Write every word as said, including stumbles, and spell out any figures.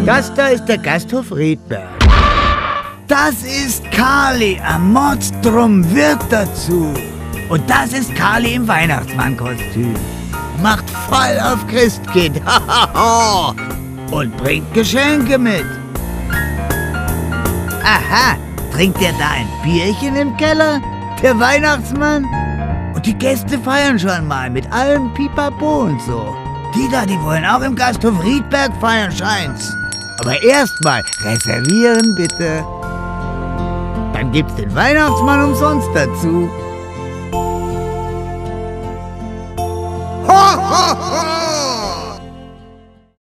Das da ist der Gasthof Riedberg. Das ist Kali am Mordstrom wird dazu. Und das ist Kali im Weihnachtsmannkostüm. Macht voll auf Christkind. Und bringt Geschenke mit. Aha, trinkt der da ein Bierchen im Keller? Der Weihnachtsmann? Und die Gäste feiern schon mal mit allem Pipapo und so. Die da, die wollen auch im Gasthof Riedberg feiern, scheint's. Aber erstmal reservieren bitte. Dann gibt's den Weihnachtsmann umsonst dazu.